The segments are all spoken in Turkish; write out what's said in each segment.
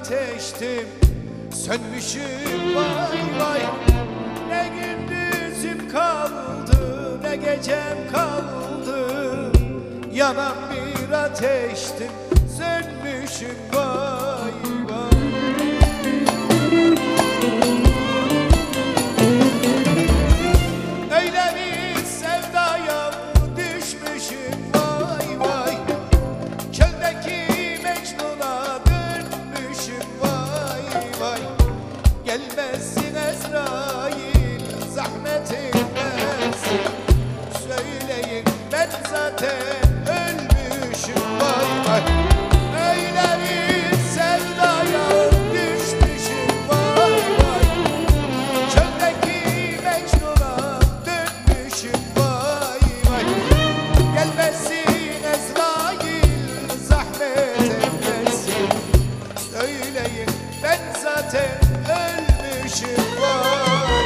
ateştim, sönmüşüm vay vay. Ne gündüzüm kaldı, ne gecem kaldı, yanan bir ateştim, sönmüşüm vay vay. Öyle bir sevdaya düşmüşüm vay vay. Çöldeki Mecnun'a dönmüşüm vay vay. Gelmesin Ezrail, zahmet etmesin. Söyleyin ben zaten ölmüşüm vay vay. Öyle bir sevdaya düşmüşüm vay vay. Çöldeki Mecnun'a dönmüşüm vay vay. Gelmesin Ezrail, zahmet etmesin. Söyleyin ben zaten ölmüşüm vay.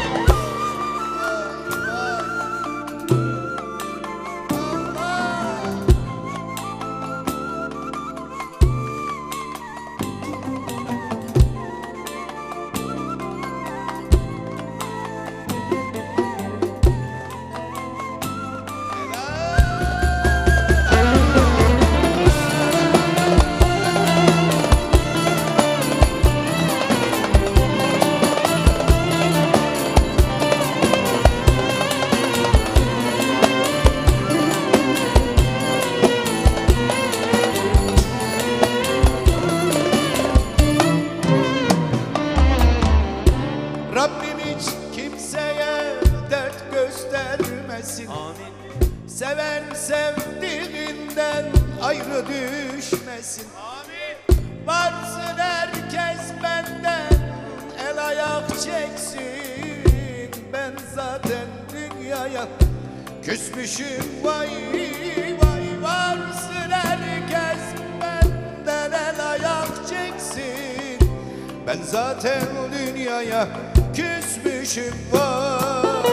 Rabbim hiç kimseye dert göstermesin. Amin. Seven sevdiğinden ayrı düşmesin. Amin. Varsın herkes benden el ayak çeksin. Ben zaten dünyaya küsmüşüm vay vay. Varsın herkes benden el ayak çeksin. Ben zaten dünyaya küsmüşüm vay.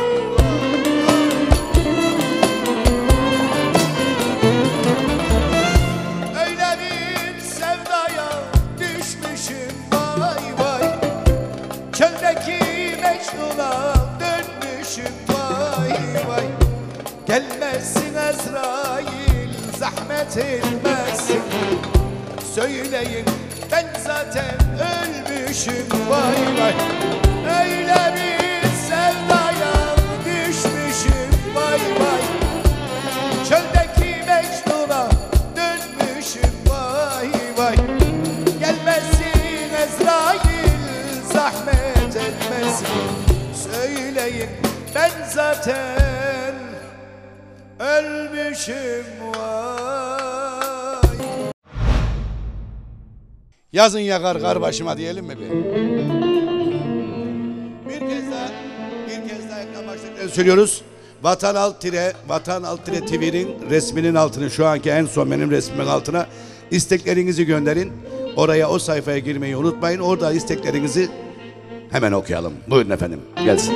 Öyle bir sevdaya düşmüşüm vay vay. Çöldeki Mecnun'a dönmüşüm vay vay. Gelmesin Ezrail, zahmet etmesin. Söyleyin ben zaten ölmüşüm vay vay. Öyle bir sevdaya düşmüşüm vay vay. Çöldeki Mecnun'a dönmüşüm vay vay. Gelmesin Ezrail, zahmet etmesin. Söyleyin ben zaten ölmüşüm vay. Yazın yakar kar başıma diyelim mi bir? Bir kez daha ekran başlıklarını söylüyoruz. Vatan Alt TV'nin resminin altına, şu anki en son benim resmimin altına isteklerinizi gönderin. Oraya, o sayfaya girmeyi unutmayın. Orada isteklerinizi hemen okuyalım. Buyurun efendim, gelsin.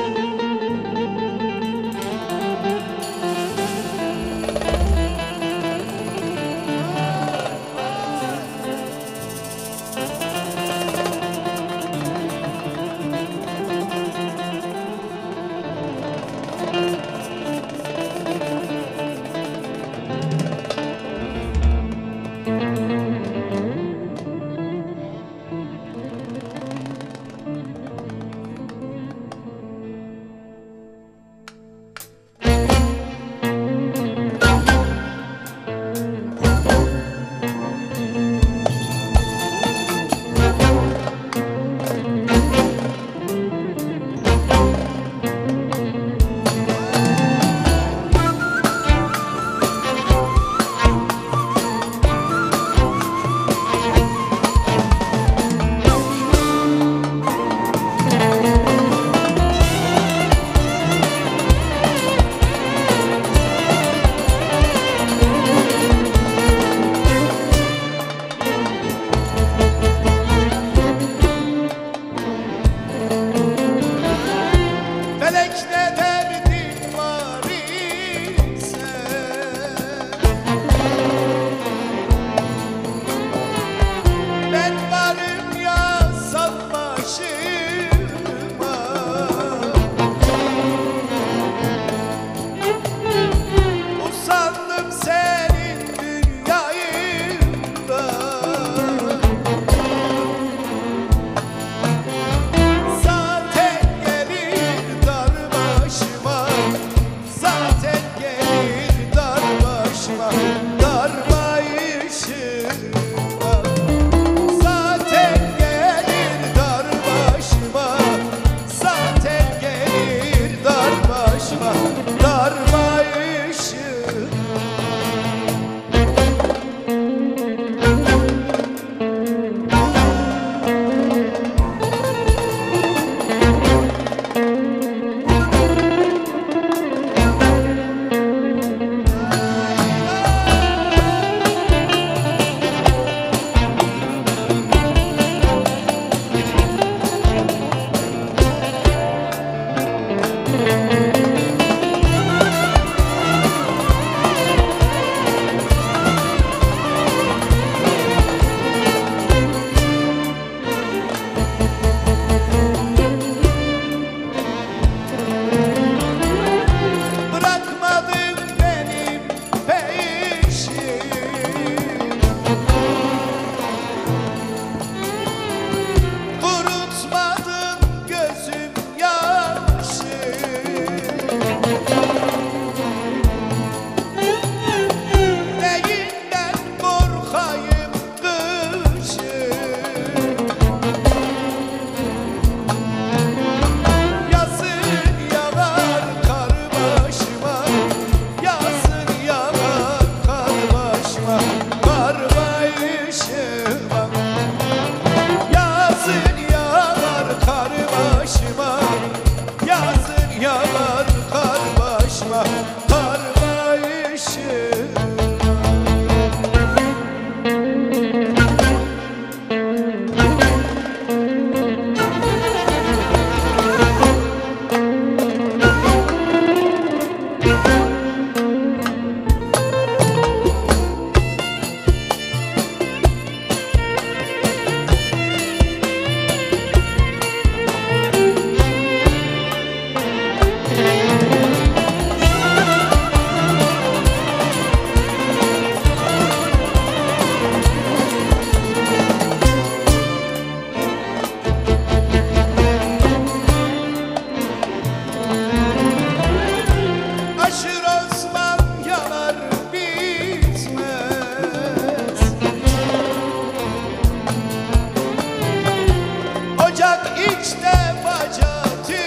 Bırak içte baca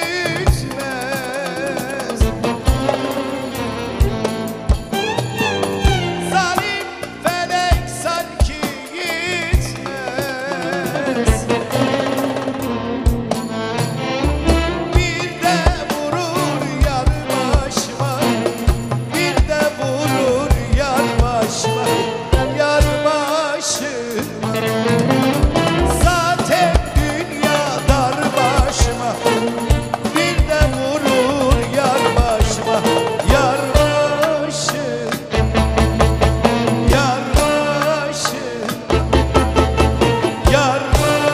tütmez. Zalim felek sanki gitmez. Bir de vurur yar başıma, bir de vurur yar başıma, yar başıma. Zaten dünya dar başıma, bir de vurur yar başıma, yar başım, yar başım, yar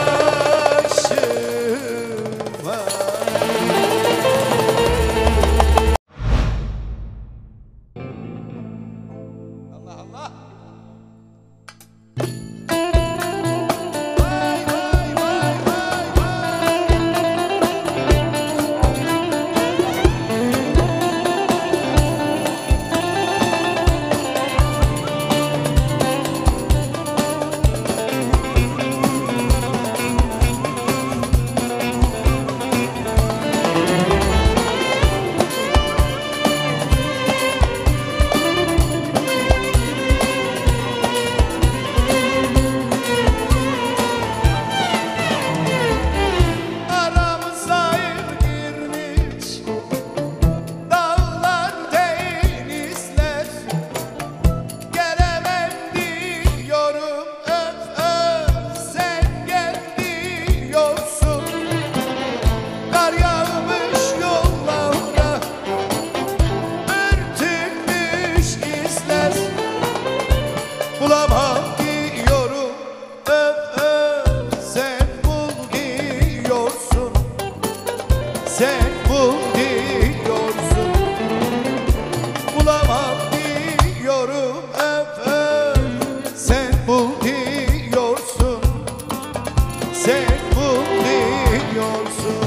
başıma. Allah Allah. Vay vay vay vay vay. Aramıza girmiş dağlar denizler, gelemem diyorum öf öf, sen gel diyorsun. Kar yağmış yollarda, örtülmüş izler, bulamam diyorum öf öf, sen bul diyorsun. Sen bul diyorsun, bulamam diyorum öf öf, sen bul diyorsun, sen bul diyorsun.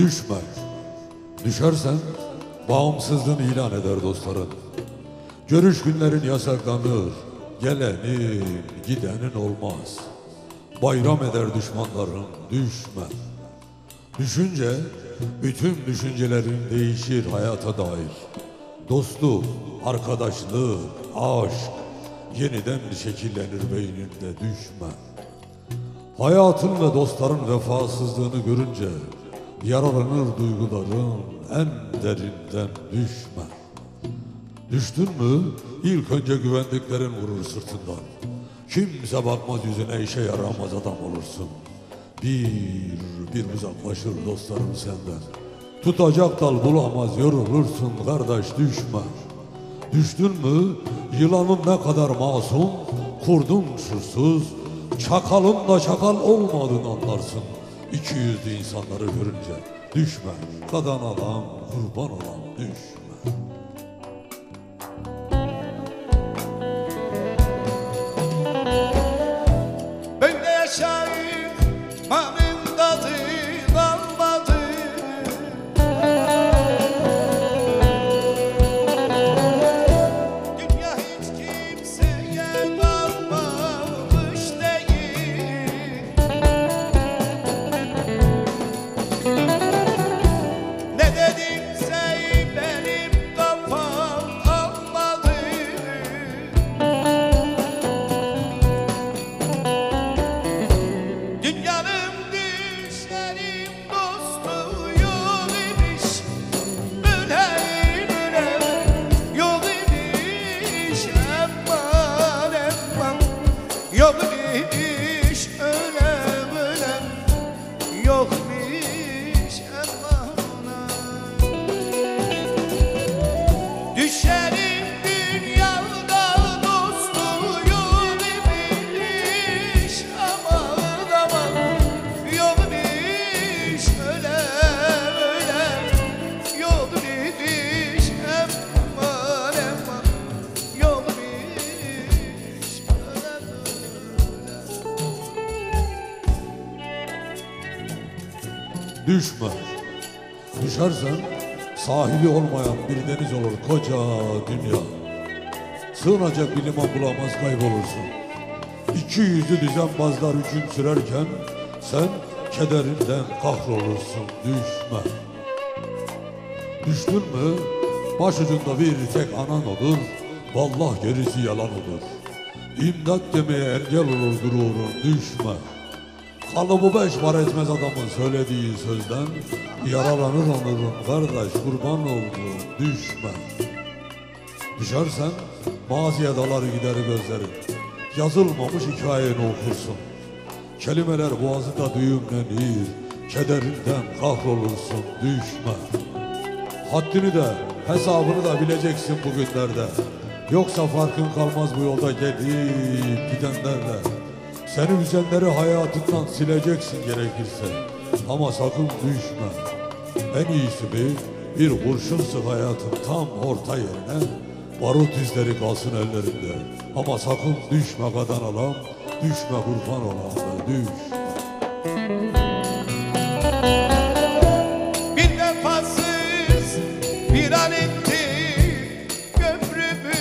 Düşme. Düşersen bağımsızlığını ilan eder dostların. Görüş günlerin yasaklanır. Gelenin gidenin olmaz. Bayram eder düşmanların. Düşme. Düşünce bütün düşüncelerin değişir hayata dair. Dostluk, arkadaşlık, aşk yeniden şekillenir beyninde. Düşme. Hayatın ve dostların vefasızlığını görünce yaralanır duyguların en derinden. Düşme. Düştün mü ilk önce güvendiklerin vurur sırtından. Kimse bakmaz yüzüne, işe yaramaz adam olursun. Bir uzaklaşır dostların senden. Tutacak dal bulamaz, yorulursun kardeş. Düşme. Düştün mü yılanın ne kadar masum, kurdun şursuz, çakalın da çakal olmadığını anlarsın. 200'lü insanları görünce. Düşme. Kadan alan, kurban olan. Düşme. Böyle yaşayıp manın tadı kalmadı. Dünya hiç kimseye kalmamış değil. Ne dedimse benim kafam almadı. Dünyanın düşlerim dostu yok imiş. Öleyim öleyim yok imiş. Aman aman yok imiş. Ölem ölem yok imiş. Aman düşerim dünyada dostu yok imiş. Aman aman yok imiş. Ölem ölem yok imiş. Aman aman yok imiş. Ölem Düşme. Düşersen sahili olmayan bir deniz olur koca dünya. Sığınacak bir liman bulamaz, kaybolursun. 200'lü düzenbazlar hüküm sürerken sen kederinden kahrolursun. Düşme. Düştün mü başucunda bir tek anan olur. Vallahi gerisi yalan olur. İmdat demeye engel olur gururun. Düşme. Kalıbı 5 para etmez adamın söylediği sözden. Yaralanır onurun kardeş, kurban olduğum. Düşme. Düşersen maziye dalar gider gözlerin. Yazılmamış hikayeni okursun. Kelimeler boğazında düğümlenir. Kederinden kahrolursun. Düşme. Haddini de hesabını da bileceksin bugünlerde. Yoksa farkın kalmaz bu yolda gelip gidenlerle. Seni üzenleri hayatından sileceksin gerekirse. Ama sakın düşme. En iyisi bir kurşun sık hayatın tam orta yerine. Barut izleri kalsın ellerinde. Ama sakın düşme kadan alam. Düşme kurban olam ve düş. bir vefasız bir an etti köprümü.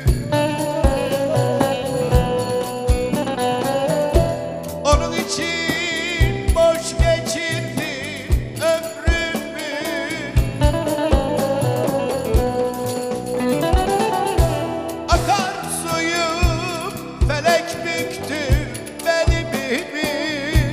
Onun için boş geçirdim ömrümü. Akar suyum felek büktü belimi.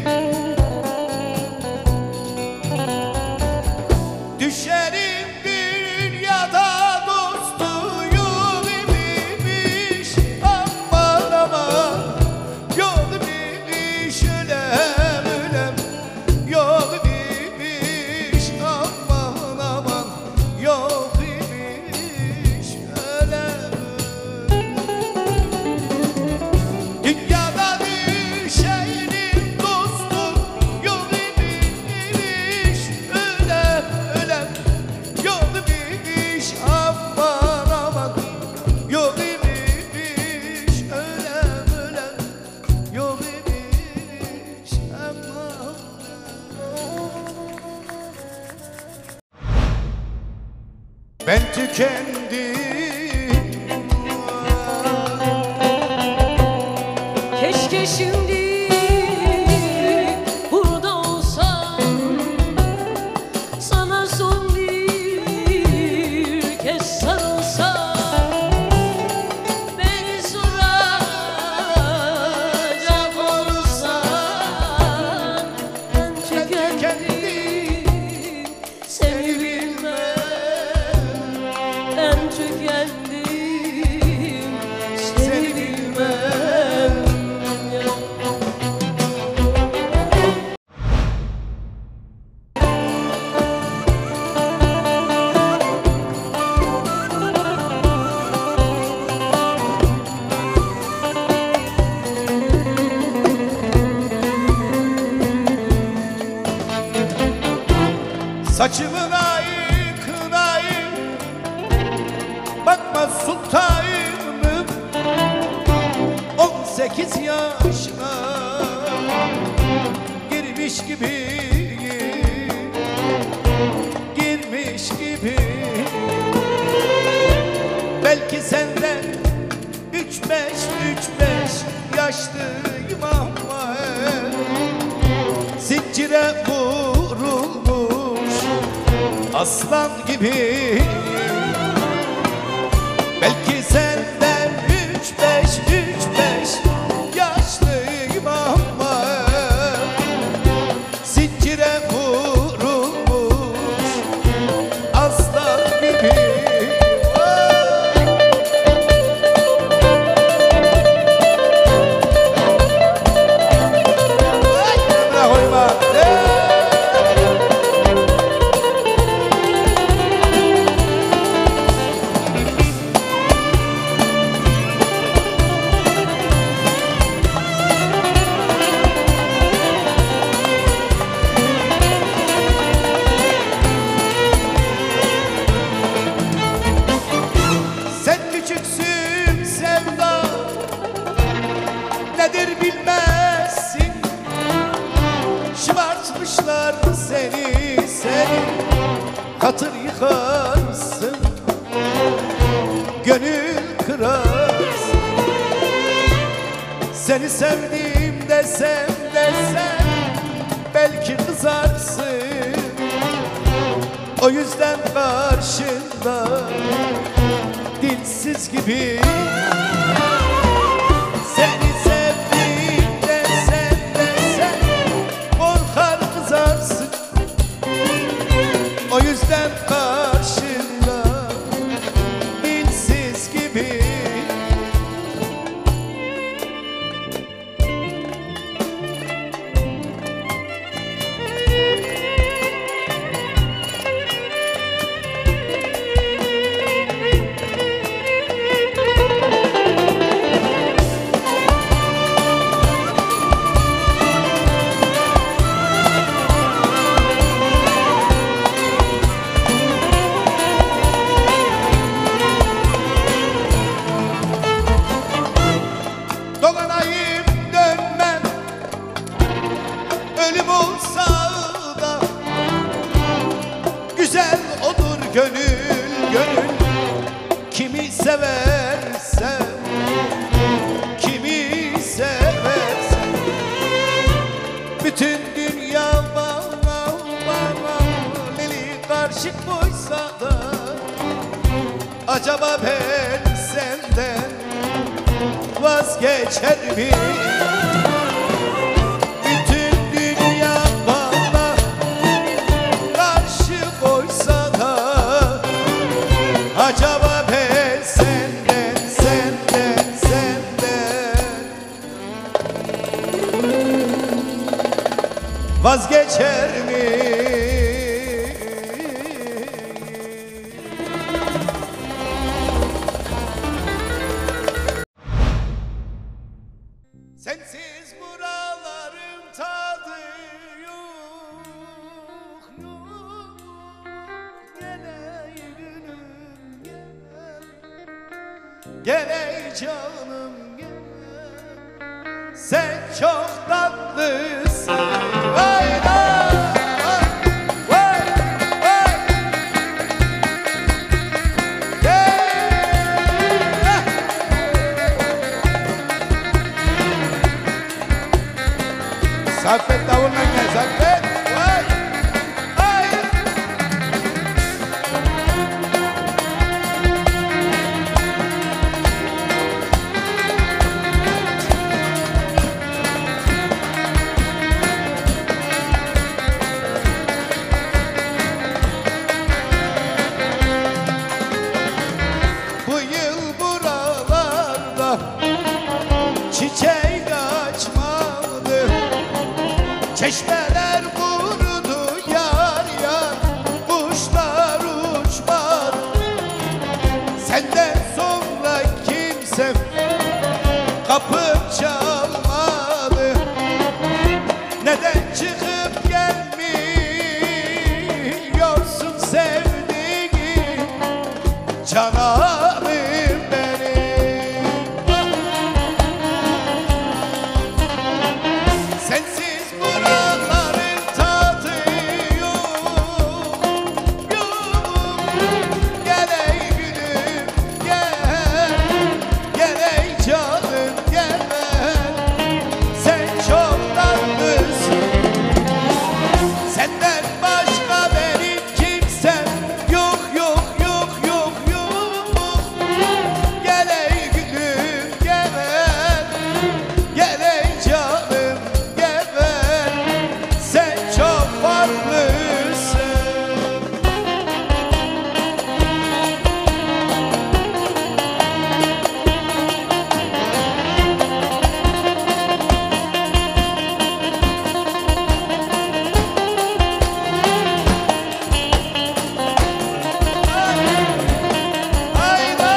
tükendim. Keşke şimdi burada olsam, sana son bir kez sarılsam, beni soracak olursan, ben tükendim, seni bilmem. Ben tükendim, seni bilmem. Saçımın ayı kınayı, bakma sultanım, 18 yaşına girmiş gibi, girmiş gibi. Belki senden 3-5 yaşlıyım ama zincire vurulmuş aslan gibi. Belki senden 3-5 yaşlıyım ama zincire vurulmuş aslan gibi. Sen küçüksün sevda, nedir bilmezsin. Şımartmışlar seni, hatır yıkarsın, gönül kırarsın. Seni sevdim desem belki kızarsın. O yüzden karşında dilsiz gibi. Seni sevdim desem korkar kızarsın. O yüzden karşında dilsiz gibi. Dolanayım dönmem, ölüm olsa da güzel olur gönül. Kimi severse, kimi severse, bütün dünya bana lili karşı koysa da, acaba ben senden vazgeçer mi? Bütün dünya bana karşı koysa da, acaba ben senden vazgeçer mi? Sensiz buraların tadı yok. Gele gülüm gele canım gele. Sen çok tatlısın. Vay vay vay vay. Saffet davulla gel Saffet. Vay. Ay. Bu yıl buralarda çiçek açmadı, çeşmeler kurudu yar yar, kuşlar uçmadı. Senden sonra kimse kapım çalmadı. Neden çıkıp gelmiyorsun sevdiğim cananım benim? Sensiz buraların tadı yok, yok. Gel ey gülüm gel, gel ey canım gel. Sen çok tatlısın, senden başka benim kimsem yok, yok, yok, yok, yok. Gel ey gülüm gel, gel ey canım gel. Sen çok farklısın. Hayda.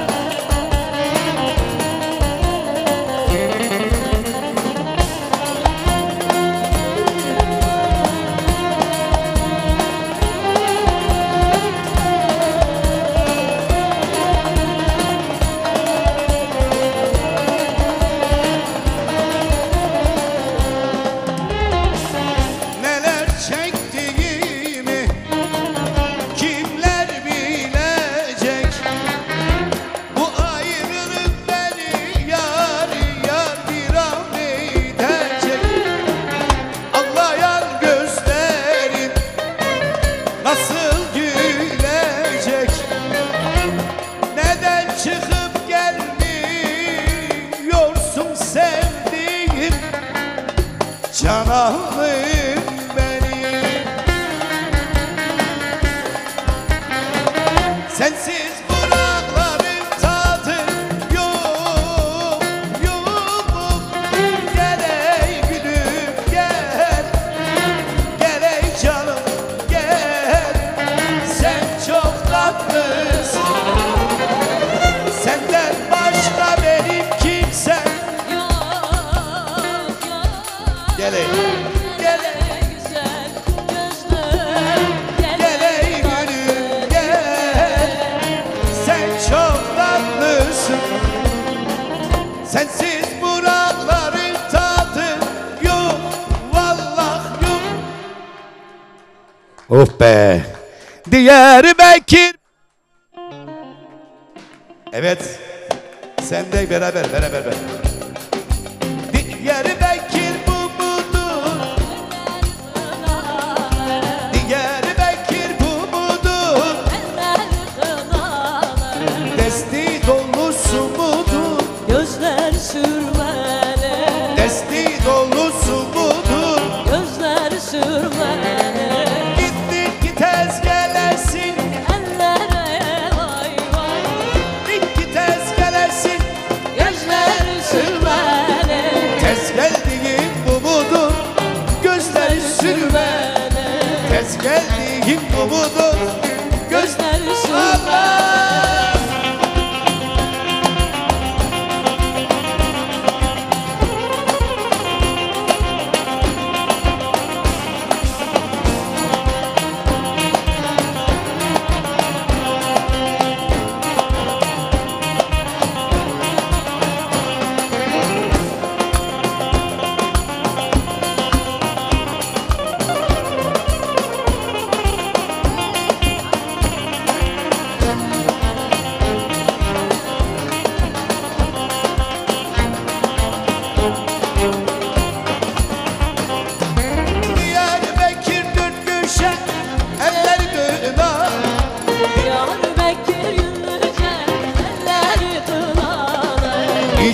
Neler çektiğimi kimler bilecek? Bu ayrılık beni yar yar bir an edecek. Anlayan gözlerin nasıl gülecek? Neden çıkıp gelmiyorsun sevdiğim cananım benim? Sensiz buraların tadı yok, yok. Gel ey gülüm gel, gel ey canım gel. Sen çok tatlısın, senden başka benim kimsem Yok, yok. Gel ey. Gel ey güzel gözlüm. Gel ey gülüm gel. Sen çok tatlısın, sensiz buraların tadı yok, vallah yok. Of be. Diyarbakır. Evet. Sen de beraber. Diyarbakır bu mudur? Diyarbakır bu mudur? Desti dolusu mudur? Gözler sürmeli, Desti dolusu mudur? gözler sürmeli. Gittin ki tez gelesin, Ellere vay vay, gittin ki tez gelesin. gözler sürmeli, Tez geldiğin bu mudur? Gözleri sürme. Tez geldiğin bu mudur? gözler sürmeli. Allah!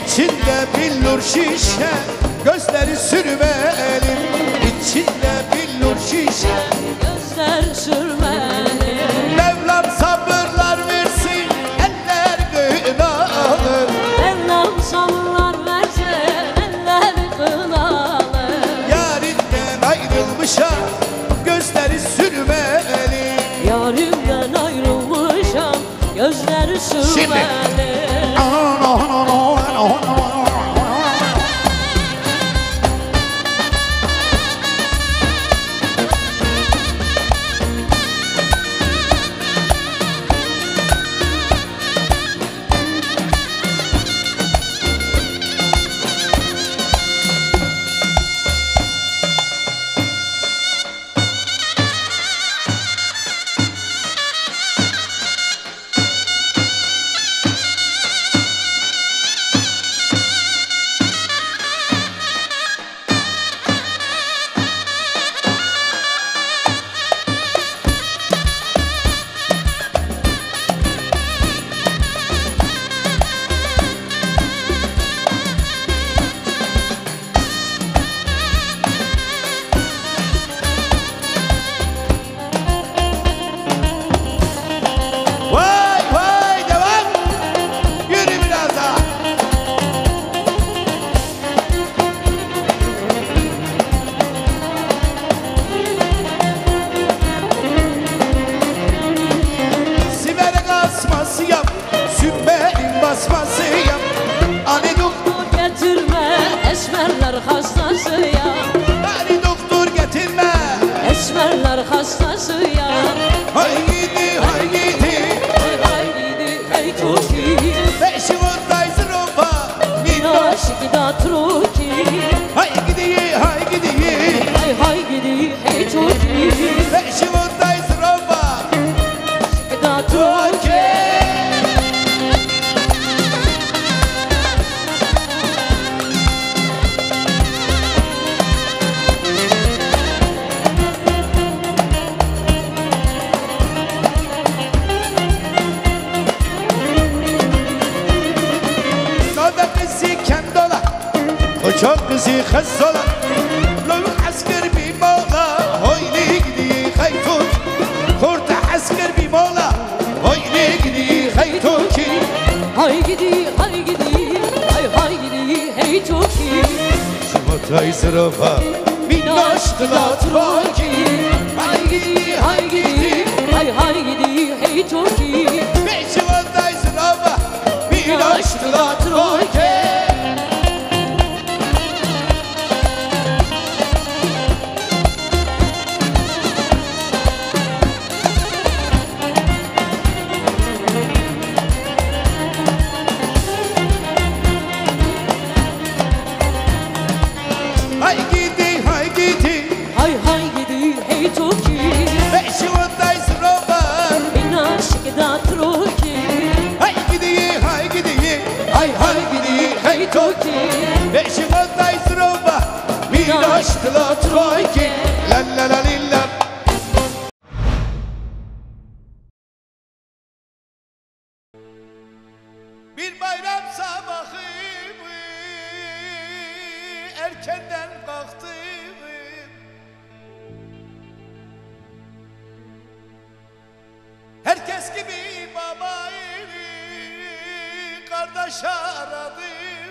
İçinde billur şişe, gözleri sürmeli. İçinde billur şişe, Gözler sürmeli. Mevlam sabırlar versin, eller kınalı. Mevlam sabırlar versin, eller kınalı. Yarinden ayrılmışa, gözleri sürmeli. Yarimden ayrılmışam, gözler sürmeli. Vay vay devam. Yürü biraz daha. Sibere kasması yap, sübbenin basması yap. Ali doktor, Getirme esmerler hastası ya. Ali doktor getirme. Esmerler hastası ya. Hay gidi, hay gidi. Hay hay gidi hey Türkiye. Beşi oradayız roba. Aşık da Türkiye. Hay gidi, hay gidi. Hay hay gidi hey Türkiye. Beşi oradayız roba. Da Türkiye. Doda kızı kendola, o çok kızı khassola. Lo asker bir mola, hoyli gidi khaytun. Kurta asker bir mola, hoyli gidi khaytun ki. Hay gidi hay gidi. Hay hay gidi hey Türkiye. Şubatay zırafa, min aşkla troki. Hay gidi hay gidi. Hay hay gidi hey Türkiye. Beşi oradayız zırafa, min aşkla troki. Hay gidi, hay gidi. Hay hay gidi hey Türkiye. Beşi oradayız zırafa. Bin aşık da Türkiye. Hay gidi, hay gidi. Hay hay gidi, hey Türkiye. Beşi oradayız zırafa. Min aşkla troki. La la la lilla. Bir bayram sabahı erkenden kalktım. Herkes gibi babayı kardeş aradım.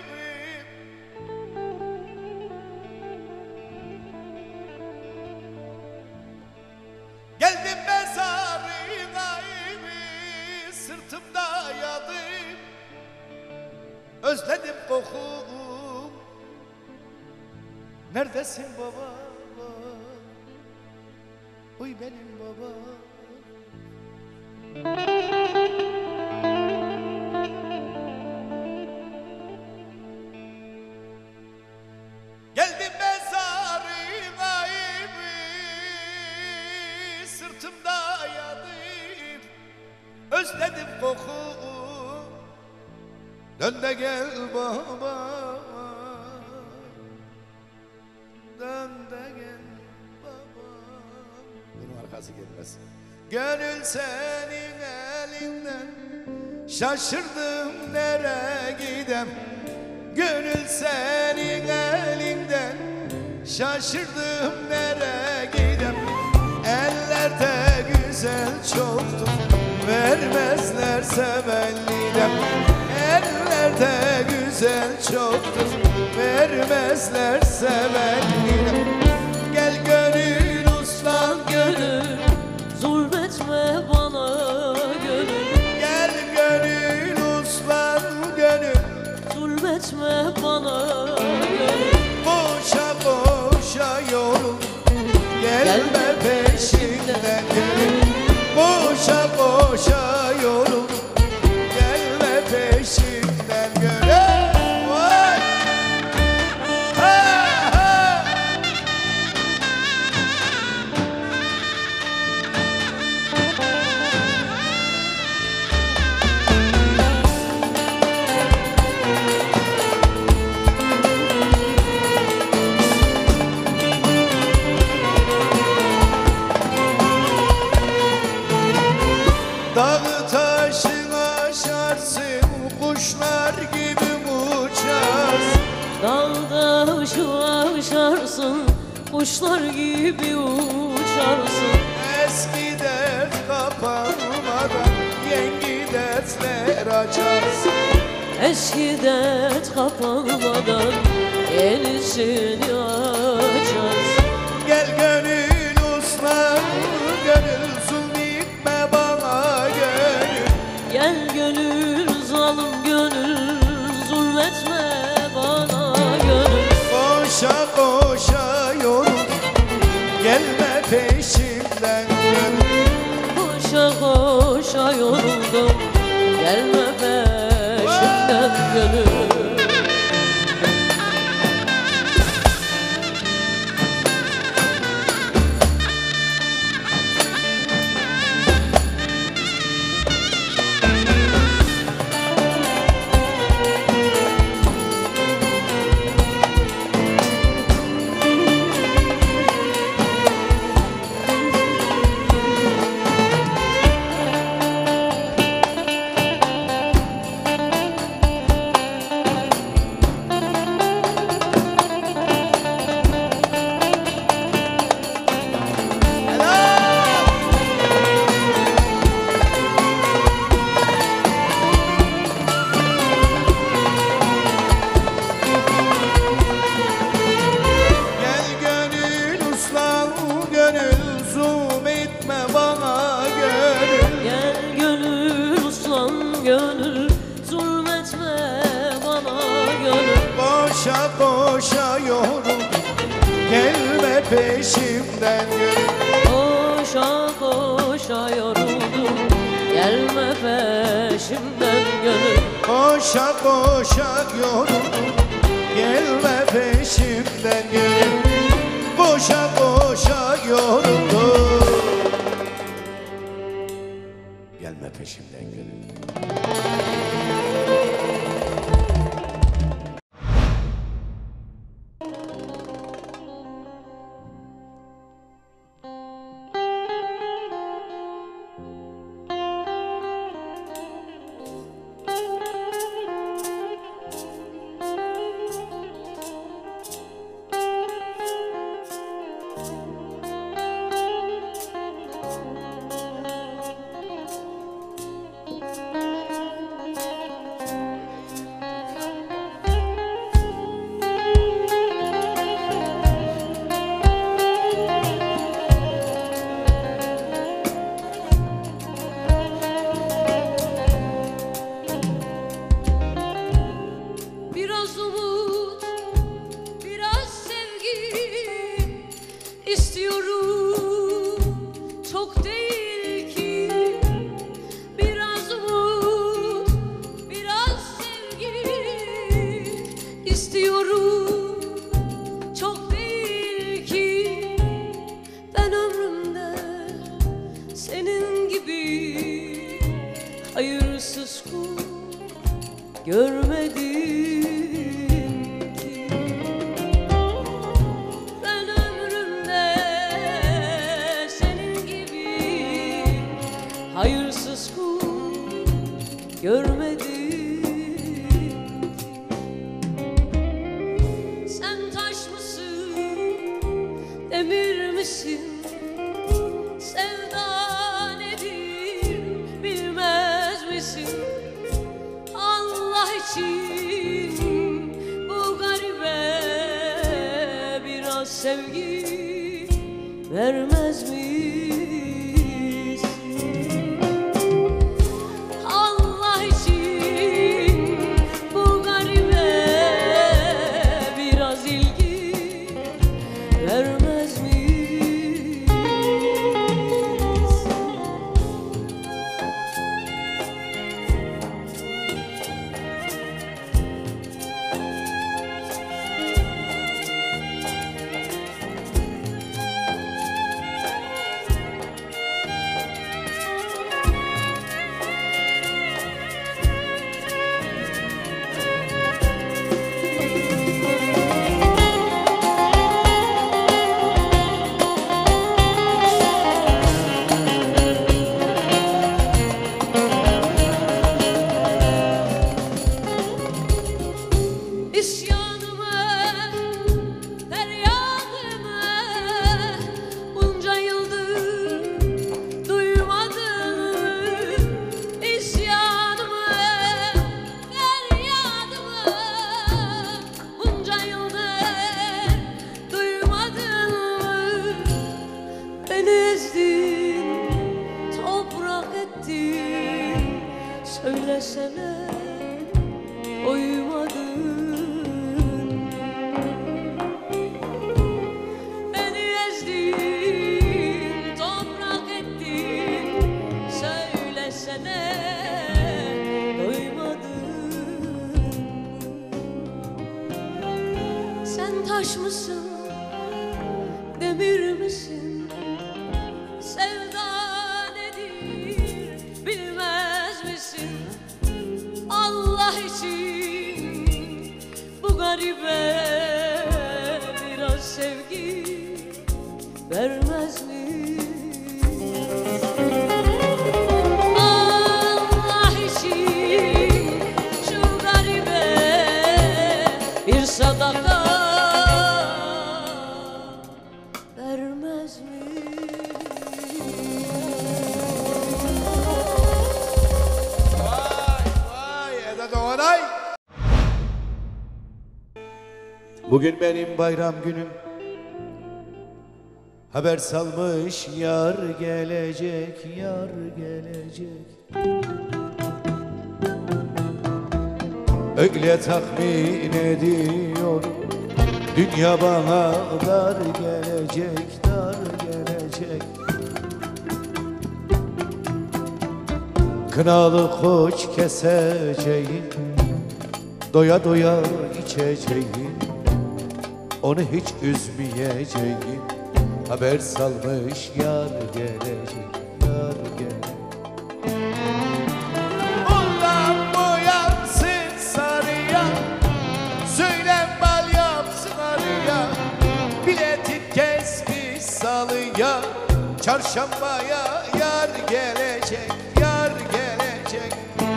Geldim mezarına sırtımda yadım. Özledim kokum. Neredesin baba? Uy benim baba. Geldim mezarına sırtımda yadım. Özledim kokum. Dön de gel baba. Dön de gel baba. Bunun arkası gelmez. Gönül senin elinden, şaşırdım nereye gidem. Gönül senin elinden, şaşırdım nereye gidem. Ellerde güzel çoktur, vermezlerse bellidem. Ellerde güzel çoktur, vermezlerse bellidem. Gel gönül uslan gönül, Zulmetme bana gönül. gel gönül uslan gönül. Zulmetme bana gönül. Boşa boşa yorul, gelme peşinden gönül. Boşa boşa yorul, gelme peşinden gönül. Vay! Ha, ha! Dağı taşı aşarsın, kuşlar gibi uçarsın. Dağda şu aşarsın, kuşlar gibi uçarsın. Eski dert kapanmadan yeni dertler açarsın. Eski dert kapanmadan yenisini açarsın. Gel gönül uslan gönül, zulmetme bana gönül. Gel gönül zalim gönül, zulmetme bana gönül. Boşa boşa yorul, gelme peşimden gönül. Koşa koşa yoruldum, gelme peşimden gönül. Gel gönül uslan gönül, zulmetme bana gönül. Gel gönül uslan gönül, zulmetme bana gönül. Boşa boşa yorul, gelme peşimden gönül. Koşa koşa yoruldum, gelme peşimden gönül. Boşa boşa yorul, gelme peşimden gönül. Boşa boşa yoruldum, gelme peşimden gönül. Biraz umut, biraz sevgi istiyorum, çok değil ki. Biraz umut, biraz sevgi istiyorum, çok değil ki. Ben ömrümde senin gibi hayırsız kul görmedim ki. Ben ömrümde senin gibi hayırsız kul görmedim ki. sevgi vermez misin? Allah için bu garibe biraz ilgi vermez misin? İsyanımı, feryadımı bunca yıldır duymadın mı? İsyanımı, feryadımı bunca yıldır duymadın mı? Beni ezdin, toprak ettin, söylesene uymadın. Beni ezdin, toprak ettin, söylesene doymadın. Sen taş mısın, demir misin? Sevda nedir bilmez misin? Allah için bu garibe biraz sevgi vermez mi? Allah için şu garibe bir sadaka vermez mi? Vay Eda Doğanay. Bugün benim bayram günüm. Haber salmış yar gelecek, yar gelecek. Öyle tahmin ediyorum, dünya bana dar gelecek, dar gelecek. Kınalı koç keseceğim, doya doya içeceğim, onu hiç üzmeyeceğim. Haber salmış yar gelecek, yar gelecek. Ulan boyansın sarıya, söylen bal yapsın arıya. Biletin kesmiş salıya, çarşambaya yar gelecek, yar gelecek.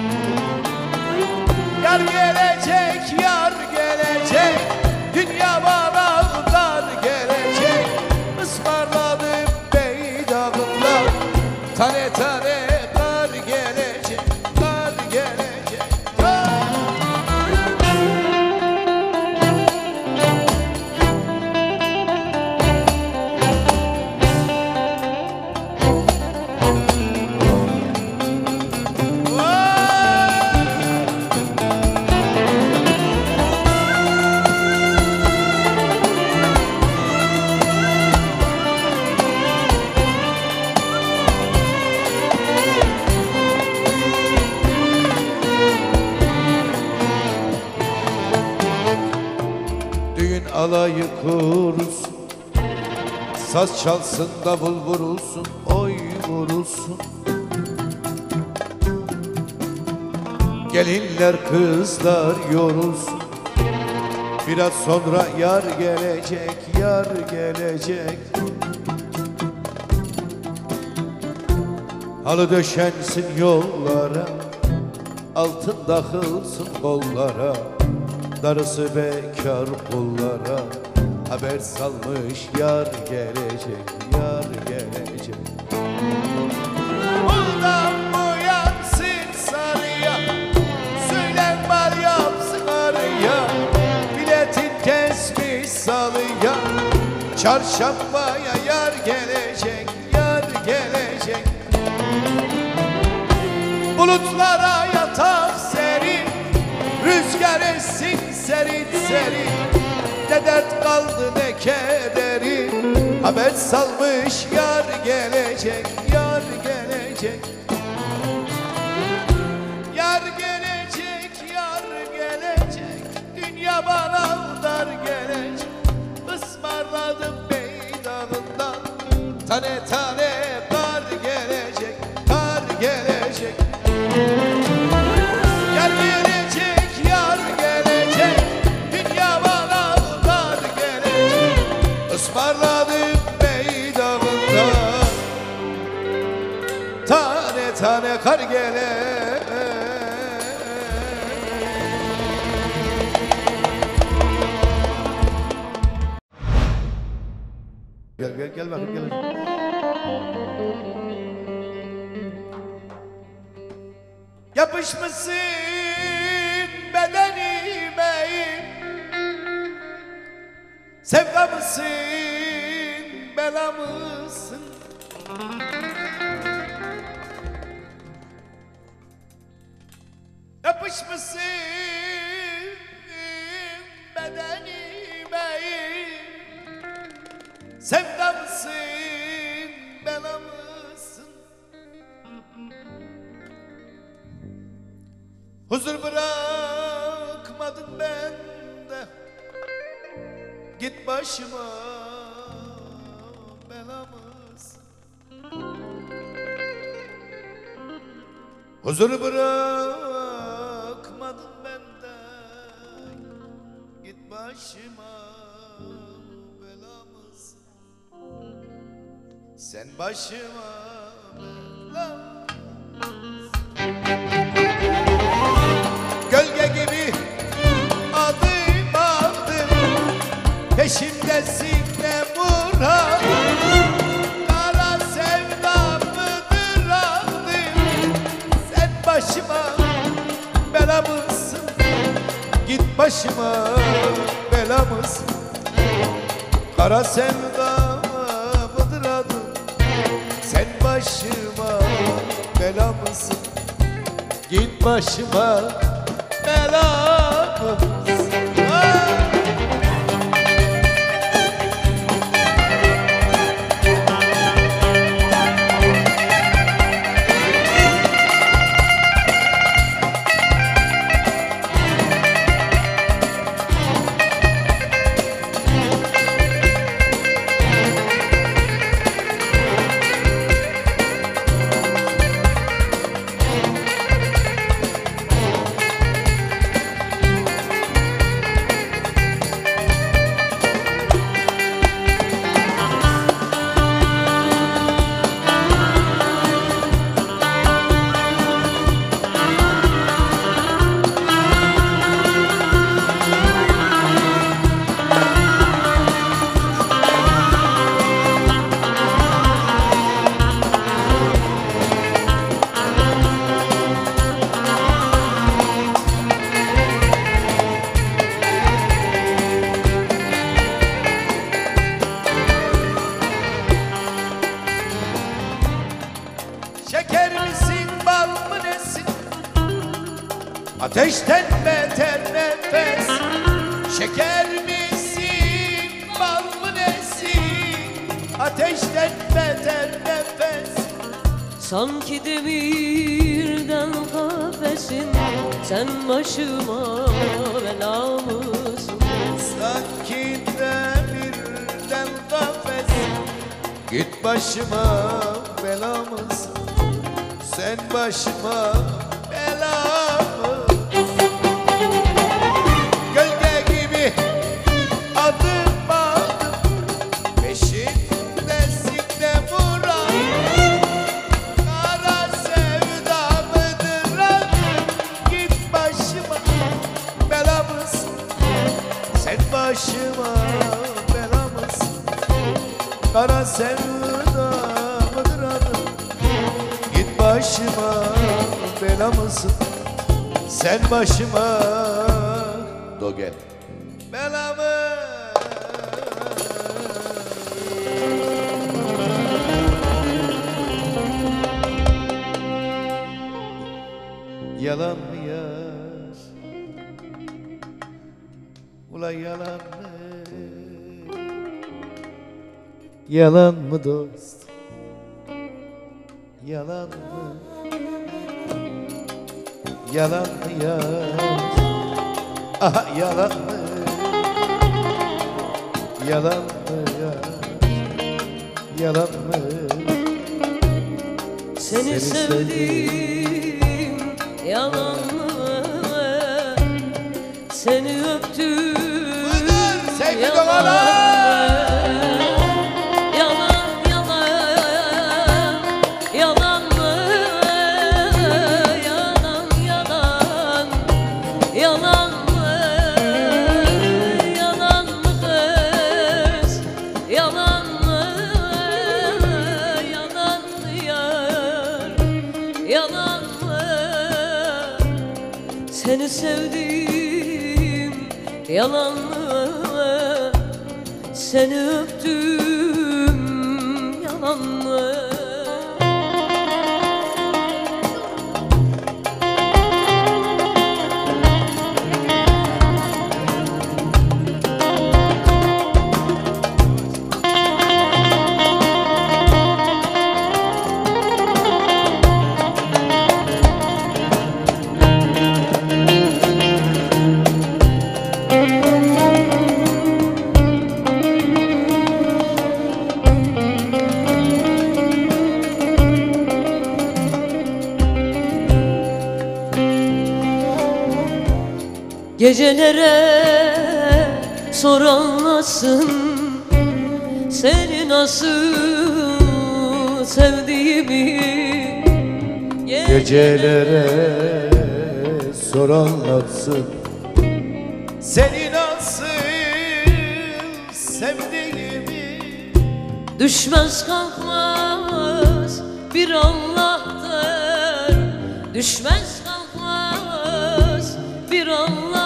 Yar gelecek, yar gelecek, dünya bana dar gelecek. Ismarladım beydağımla, tane tane dar gelecek, dar gelecek, dar. Düğün alayı kurulsun, saz çalsın, davul vurulsun, oy vurulsun. Gelinler kızlar yorulsun, biraz sonra yar gelecek, yar gelecek. Halı döşensin yollara, altın takılsın kollara. Darısı bekar kullara, haber salmış yar gelecek, yar gelecek. Buradan boyansın sarıya, söylen bal yapsın arıya. Biletin kesmiş salıya, Çarşambaya yar gelecek, yar gelecek. Bulutlara yatak serin, rüzgar essin serin serin. Ne dert kaldı ne kederi, haber salmış yar gelecek, yar gelecek. Yar gelecek, yar gelecek, dünya bana dar gelecek. Ismarladım meydağından, tane tane kar gelecek, kar gelecek. Yar gelecek, yar gelecek, dünya bana dar gelecek. Ismarladım meydağından, tane tane kar gelecek. Gel bakayım gel. Yapışmışsın bedenime, sevda mısın, bela mısın? Yapışmışsın bedenime, sevda mısın, bela mısın? Huzur bırakmadın bende, git başıma, bela mısın? Huzur bırakmadın bende, git başıma, bela mısın? Sen başıma bela mısın? Gölge gibi adım aldım, peşimdesin ne murat? Kara sevda mıdır aldım, sen başıma bela mısın? Git başıma bela mısın? Kara sevda mıdır adım, sen başıma bela mısın? Git başıma bela mısın? Şeker misin, bal mı nesin? Ateşten beter nefes. Şeker misin, bal mı nesin? Ateşten beter nefes. Sanki demirden kafesin, sen başıma bela mısın? Sanki demirden kafes, git başıma bela mısın? Sen başıma bela mısın? Gölge gibi adım aldım, peşindesin de vuran. Kara sevda mıdır adım, git başıma bela mısın? Sen başıma bela mısın? Kara sevda mıdır adım, git başıma bela mısın? Sen başıma do gel bela mısın? Yalan mı yar? Ulan yalan mı? Yalan mı dost? Yalan mı? Yalan mı yar? Aha yalan mı? Yalan mı yar? Yalan mı? Seni sevdim, yalan mı? Seni öptüm, Sevgi yalan Doğan'a! mı? Yalan, yalan, yalan mı? Yalan, yalan, yalan mı? Yalan mı kız? Yalan mı? Yalan mı yar? Yalan mı? Seni sevdim, yalan mı? Seni öptüm, yalan mı? Gecelere soranlasın seni nasıl sevdiğimi. Gecelere sor anlatsın seni nasıl sevdiğimi. Düşmez kalkmaz bir Allah'tır, düşmez kalkmaz bir Allah'tır.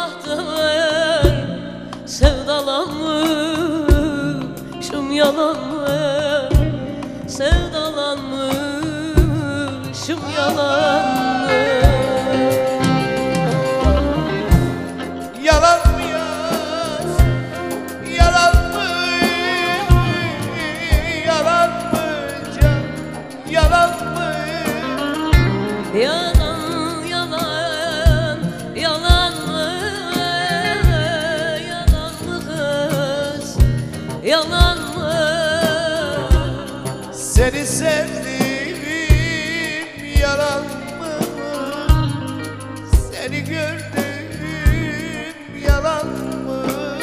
Sevdalanmışım yalan mı? Sevdalanmışım yalan mı? Yalan mı yar? Yalan mı? Yalan mı can? Yalan mı? Yalan, yalan, yalan mı? Yalan mı kız? Yalan mı? Seni sevdim yalan mı? Seni gördüm yalan mı?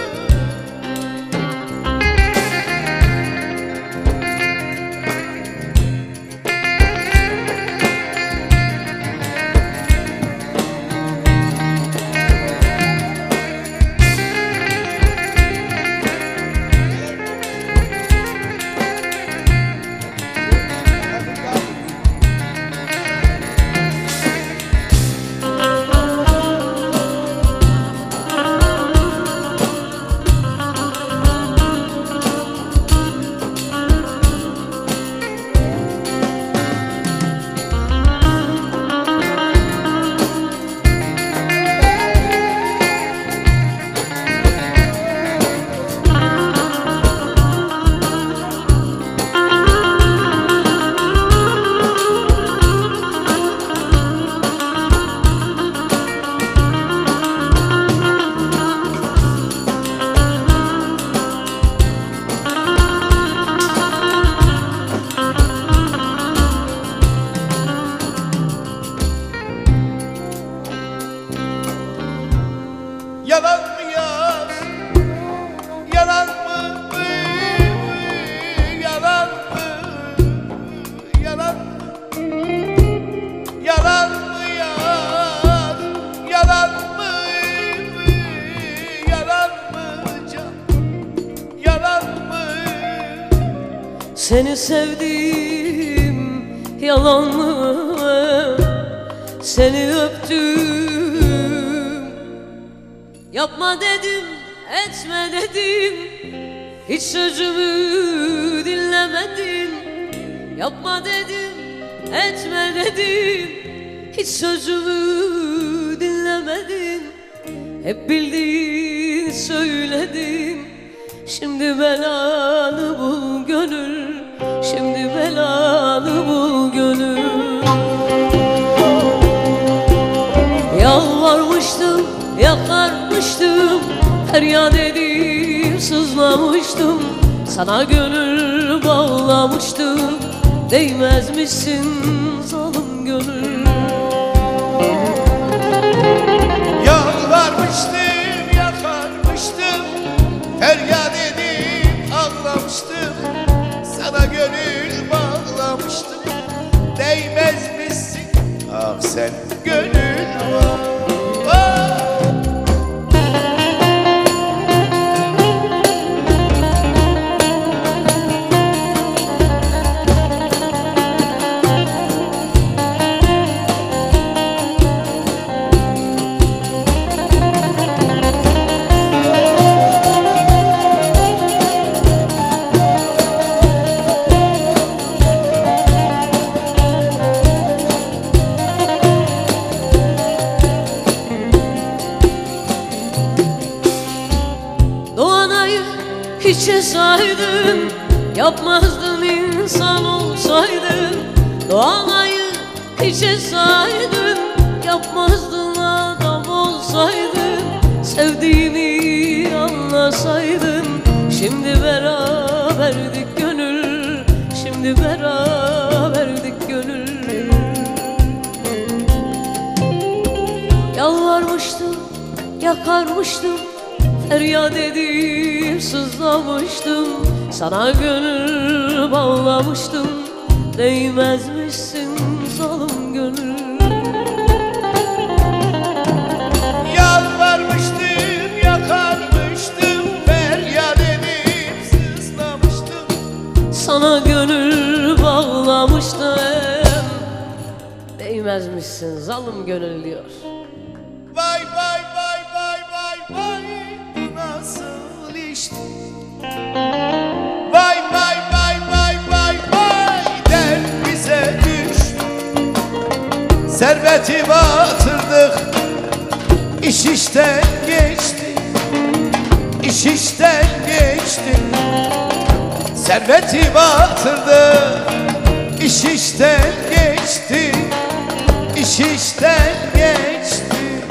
Yalan mı yar? Yalan mı? Yalan mı? Yalan mı? Yalan mı yar? Yalan mı? Yalan mı can? Yalan mı? Seni sevdim, yalan mı? Seni öptüm, yapma dedim, etme dedim, hiç sözümü dinlemedin. Yapma dedim, etme dedim, hiç sözümü söyledin, hep bildiğin söyledin. Şimdi belanı bul gönül, şimdi belanı bul gönül. Yalvarmıştım, yakarmıştım, feryat edip sızlamıştım. Sana gönül bağlamıştım, değmezmişsin zalim gönül. Yalvarmıştım, yakarmıştım, feryat edip ağlamıştım. Sana gönül bağlamıştım, değmezmişsin ah sen gönül. Ah! Hiçe saydın, yapmazdın insan olsaydın. Doğanayı hiçe saydın, yapmazdın adam olsaydın. Sevdiğimi anlasaydın, şimdi beraberdik gönül, şimdi beraberdik gönül. Yalvarmıştım, yakarmıştım, feryat edip sızlamıştım. Sana gönül bağlamıştım, değmezmişsin zalim gönül. Yalvarmıştım, yakarmıştım, feryat edip sızlamıştım. Sana gönül bağlamıştım, değmezmişsin zalim gönül diyor. Vay vay vay vay vay vay, bu nasıl işte? Vay vay vay vay vay vay, dert bize düştü. Serveti batırdık, iş işten geçti, iş işten geçti. Serveti batırdık, iş işten geçti, iş işten geçti.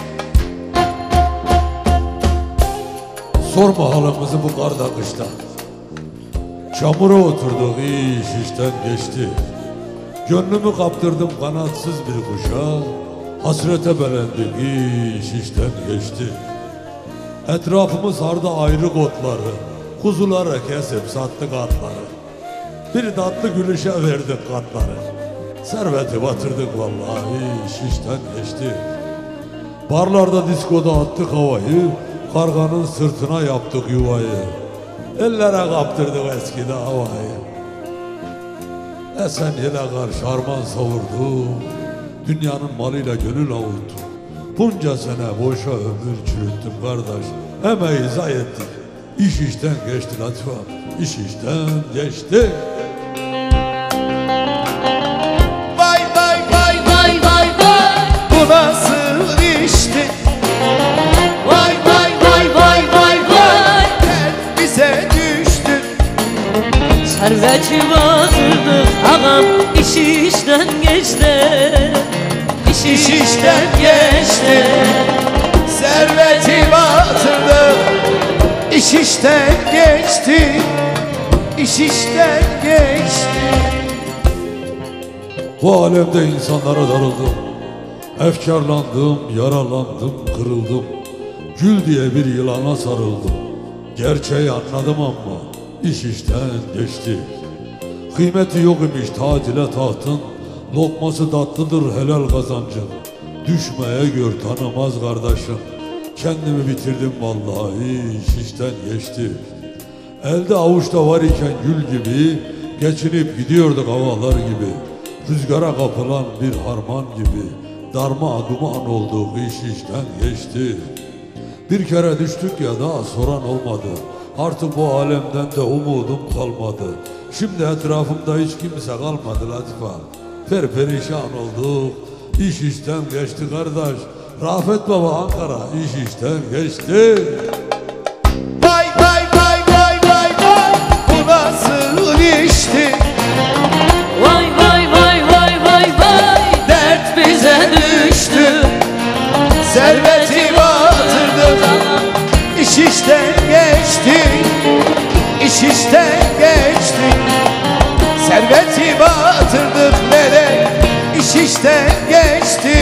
Sorma halımızı bu karda kışta. Çamura oturduk, iş işten geçti. Gönlümü kaptırdım kanatsız bir kuşa. Hasrete belendik, iş işten geçti. Etrafımı sardı ayrı otları, kuzulara kesip sattık atları. Bir tatlı gülüşe verdik katları. Serveti batırdık vallahi, iş işten geçti. Barlarda diskoda attık havayı, karganın sırtına yaptık yuvayı. Ellere kaptırdık eskide havayı. Esen yele karşı harman savurdu, dünyanın malıyla gönül avuttu. Bunca sene boşa ömür çürüttüm kardeş, emeği zayi ettik. İş işten geçti Latif abi, iş işten geçti. Vay vay vay vay vay vay, bu nasıl işti? Vay vay vay vay vay vay, dert bize düştü. Serveti batırdık ağam, iş işten geçti, iş İş işten geçti, serveti batırdı. İş işten geçti, iş işten geçti. Bu alemde insanlara darıldım, efkarlandım, yaralandım, kırıldım. Gül diye bir yılana sarıldım, gerçeği anladım ama iş işten geçti. Kıymeti yok imiş tac ile tahtın, lokması tatlıdır helal kazancın. Düşmeye gör tanımaz kardeşim, kendimi bitirdim vallahi, iş işten geçti. Elde avuçta var iken gül gibi, geçinip gidiyorduk havalar gibi. Rüzgara kapılan bir harman gibi, darma duman olduk, iş işten geçti. Bir kere düştük ya, daha soran olmadı. Artık bu alemden de umudum kalmadı. Şimdi etrafımda hiç kimse kalmadı Latife. Perperişan olduk, iş işten geçti kardeş. Rafet Baba Ankara iş işten geçti. Vay vay vay vay vay vay, bu nasıl işti? Vay vay vay vay vay vay, dert bize düştü. Serveti batırdık, iş işten geçti. İş işten geçti. Serveti batırdık melek, iş işten geçti.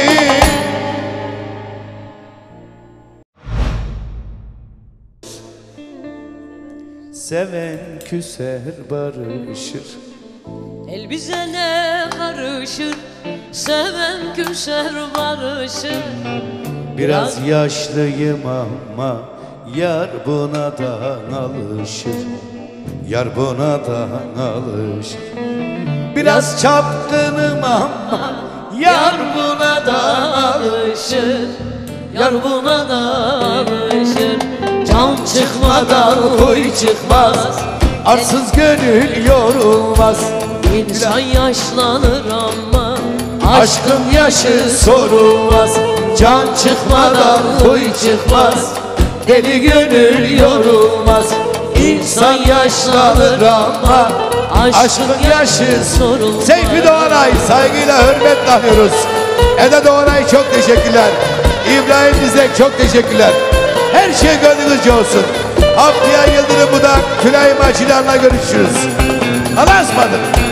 Seven küser barışır. El bize ne karışır, seven küser barışır. Biraz yaşlıyım ama yar buna da alışır. Yar buna da alışır. Biraz çapkınım ama yar buna da alışır. Yar buna da alışır. Can çıkmadan huy çıkmaz. Arsız gönül yorulmaz. İnsan yaşlanır ama Aşkın yaşı sorulmaz. Can çıkmadan huy çıkmaz. Deli gönül yorulmaz. İnsan yaşlanır ama aşkın yaşı sorulmaz. Seyfi Doğanay saygıyla hürmetle anıyoruz. Eda Doğanay çok teşekkürler. İbrahim Dizek çok teşekkürler. Her şey gönlünüzce olsun. Haftaya Yıldırım Budak, Tülay Maçılar'la görüşürüz. Allah'a ısmarladık.